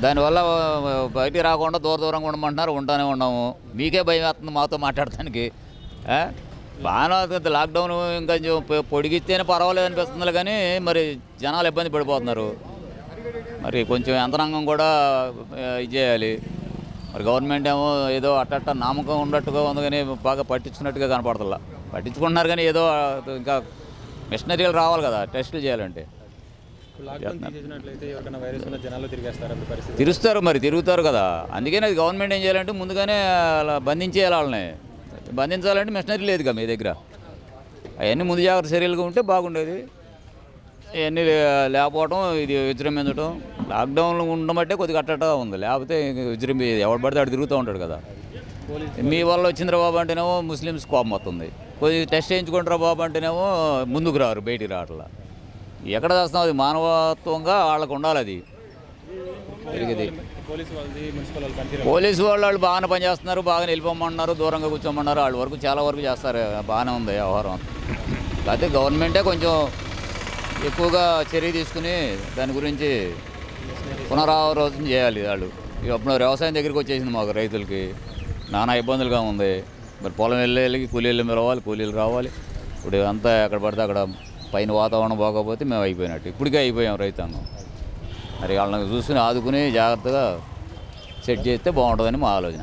దానివల్ల బయటికి రాకుండా దూరంగా ఉండమంటున్నారు. ఉంటానే ఉన్నాము. మీకే భయం వేస్తుంది మాతో మాట్లాడటానికి. బాగానే లాక్డౌన్ ఇంకా పొడిగిస్తేనే పర్వాలేదు అనిపిస్తుంది, కానీ మరి జనాలు ఇబ్బంది పడిపోతున్నారు. మరి కొంచెం యంత్రాంగం కూడా ఇది చేయాలి. మరి గవర్నమెంట్ ఏమో ఏదో అట్ట నమ్మకం ఉన్నట్టుగా ఉంది, కానీ బాగా పట్టించుకున్నట్టుగా కనపడుతుందా. పట్టించుకుంటున్నారు కానీ ఏదో ఇంకా మిషనరీలు రావాలి కదా టెస్టులు చేయాలంటే. తిరుగుతారు కదా. అందుకని అది గవర్నమెంట్ ఏం చేయాలంటే ముందుగానే బంధించేయాలి. వాళ్ళని బంధించాలంటే మిషనరీ లేదుగా మీ దగ్గర. అవన్నీ ముందు జాగ్రత్త చర్యలుగా ఉంటే బాగుండేది. ఇవన్నీ లేకపోవడం, ఇది విజృంభించడం. లాక్డౌన్లో ఉండబట్టే కొద్దిగా అట్టగా ఉంది, లేకపోతే విజృంభి ఎవడు పడితే అటు తిరుగుతూ ఉంటాడు కదా. మీ వల్ల వచ్చిందిరా బాబు అంటేనేమో ముస్లిమ్స్ కోపం వస్తుంది. కొద్దిగా టెస్ట్ చేయించుకుంటారా బాబు అంటేనేమో ముందుకు రారు, బయటికి రావట్లా. ఎక్కడ చేస్తాం? అది మానవత్వంగా వాళ్ళకు ఉండాలి. అది తిరిగిది. పోలీసు వాళ్ళు బాగానే పనిచేస్తున్నారు, బాగానే వెళ్ళిపోమన్నారు, దూరంగా కూర్చోమన్నారు. వాళ్ళ వరకు చాలా వరకు చేస్తారు, బాగానే ఉంది వ్యవహారం. అయితే గవర్నమెంటే కొంచెం ఎక్కువగా చర్య తీసుకుని దాని గురించి పునరావలోచన చేయాలి. వాళ్ళు ఇప్పుడు వ్యవసాయం దగ్గరికి వచ్చేసింది మాకు రైతులకి, నానా ఇబ్బందులుగా ఉంది. మరి పొలం వెళ్ళి కూలీలు రావాలి, కూలీలు రావాలి. ఇప్పుడు అంతా ఎక్కడ పడితే అక్కడ పైన వాతావరణం బాగోకపోతే మేము అయిపోయినట్టు. ఇప్పటికే అయిపోయాం రైతాంగం. మరి వాళ్ళని చూసుకుని ఆదుకుని జాగ్రత్తగా సెట్ చేస్తే బాగుంటుందని మా ఆలోచన.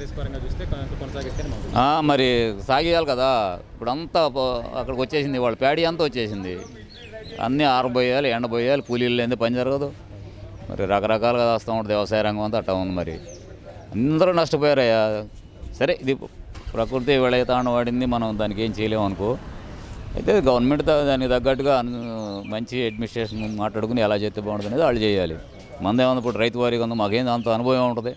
మరి సాగేయాలి కదా. ఇప్పుడు అంతా అక్కడికి వచ్చేసింది, వాళ్ళ ప్యాడీ అంతా వచ్చేసింది. అన్నీ ఆరబోయాలి, ఎండబోయాలి, కూలీలు లేని పని జరగదు. మరి రకరకాలుగా వస్తూ ఉంటుంది వ్యవసాయ రంగం అంతా అట్టా ఉంది. మరి అందరూ నష్టపోయారయ్యా. సరే, ఇది ప్రకృతి విళయతాండం వాడింది, మనం దానికి ఏం చేయలేము అనుకో. అయితే గవర్నమెంట్ దానికి తగ్గట్టుగా మంచి అడ్మినిస్ట్రేషన్ మాట్లాడుకుని ఎలా చేస్తే బాగుంటుంది అనేది వాళ్ళు చేయాలి. మందేమన్నా ఇప్పుడు రైతు వారికి ఉంది, మాకేం అంత అనుభవం ఉంటుంది.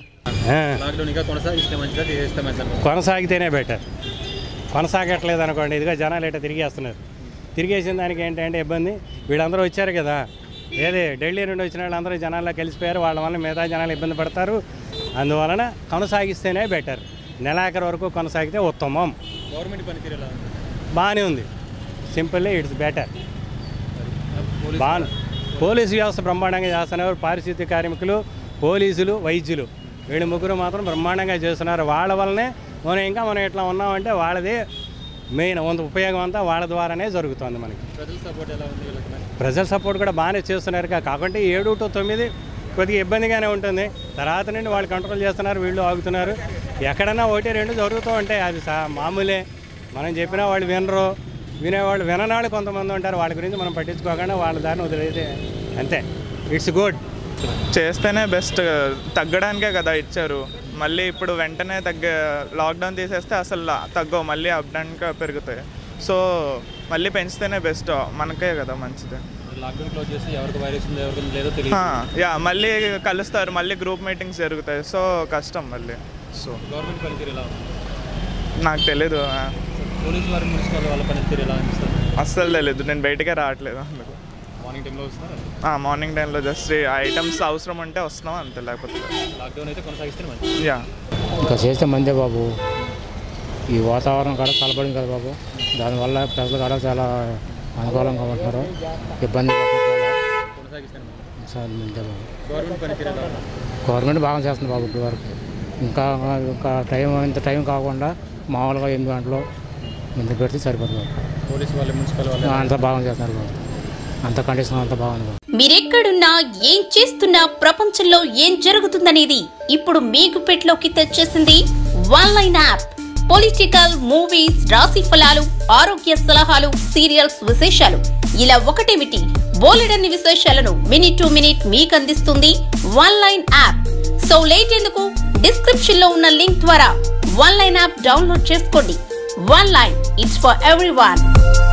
కొనసాగితేనే బెటర్. కొనసాగట్లేదు అనుకోండి, ఇదిగా జనాలు ఎట్లా తిరిగేస్తున్నారు. తిరిగేసిన దానికి ఏంటంటే ఇబ్బంది. వీళ్ళందరూ వచ్చారు కదా, ఏది ఢిల్లీ నుండి వచ్చిన వాళ్ళందరూ జనాల్లో కలిసిపోయారు. వాళ్ళ వల్ల మిగతా జనాలు ఇబ్బంది పడతారు. అందువలన కొనసాగిస్తేనే బెటర్. నెలాఖరు వరకు కొనసాగితే ఉత్తమం. గవర్నమెంట్ పనితీరు బాగానే ఉంది. Simply it's better. బాగా పోలీసు వ్యవస్థ బ్రహ్మాండంగా చేస్తున్నారు. పారిశుద్ధ్య కార్మికులు, పోలీసులు, వైద్యులు వీళ్ళు ముగ్గురు మాత్రం బ్రహ్మాండంగా చేస్తున్నారు. వాళ్ళ వల్లనే మనం ఇట్లా ఉన్నామంటే వాళ్ళదే మెయిన్ ఉపయోగం అంతా వాళ్ళ ద్వారానే జరుగుతుంది. మనకి ప్రజల సపోర్ట్ కూడా బాగానే చేస్తున్నారు. కాకుంటే 7 to 9 కొద్దిగా ఇబ్బందిగానే ఉంటుంది. తర్వాత నుండి వాళ్ళు కంట్రోల్ చేస్తున్నారు, వీళ్ళు ఆగుతున్నారు. ఎక్కడన్నా 1-2 జరుగుతూ ఉంటాయి, అది మామూలే. మనం చెప్పినా వాళ్ళు వినరు. వినేవాళ్ళు విననాళ్ళు కొంతమంది ఉంటారు. వాళ్ళ గురించి మనం పట్టించుకోకుండా వాళ్ళ దారిని వదిలేదే అంతే. It's good. చేస్తేనే బెస్ట్. తగ్గడానికే కదా ఇచ్చారు. మళ్ళీ ఇప్పుడు వెంటనే లాక్డౌన్ తీసేస్తే అసలు తగ్గవు, మళ్ళీ అప్డౌన్గా పెరుగుతాయి. సో మళ్ళీ పెంచితేనే బెస్ట్, మనకే కదా మంచిది. యా, మళ్ళీ కలుస్తారు, మళ్ళీ గ్రూప్ మీటింగ్స్ జరుగుతాయి. సో కష్టం మళ్ళీ. సో నాకు తెలీదు, అస్సలు తెలీదు. నేను బయటకే రావట్లేదు అందుకు. మార్నింగ్ టైంలో జస్ట్ ఐటమ్స్ అవసరం ఉంటే వస్తున్నాం అంతే, లేకపోతే యా. ఇంకా చేస్తే మందే బాబు. ఈ వాతావరణం కూడా చల్లబడింది కదా బాబు, దానివల్ల ప్రజలు కూడా చాలా అనుకూలంగా ఉంటున్నారు, ఇబ్బంది సార్ మందే బాబు. గవర్నమెంట్ బాగా చేస్తుంది బాబు ఇప్పటి వరకు. ఇంకా ఇంత టైం కాకుండా మామూలుగా 8 గంటలు ముందు పెడితే సరిపోతుంది బాబు. అంతా బాగా చేస్తున్నారు బాబు, అంత కండిషన్ అంతా బాగుంది. మీరెక్కడున్నా ఏం చేస్తున్నా ప్రపంచంలో ఏం జరుగుతుందనేది ఇప్పుడు మీ గుప్పెట్లోకి తెచ్చేసింది వన్లైన్ యాప్. పొలిటికల్, మూవీస్, రాశి ఫలాలు, ఆరోగ్య సలహాలు, సీరియల్స్ విశేషాలు, ఇలా ఒకటేమిటి బోలెడన్ని విశేషాలను మినిట్ టు మినిట్ మీకు అందిస్తుంది వన్లైన్ యాప్. సో లేట్ ఎందుకు, డిస్క్రిప్షన్ లో ఉన్న లింక్ ద్వారా వన్లైన్ యాప్ డౌన్లోడ్ చేసుకోండి. Oneline, it's for everyone.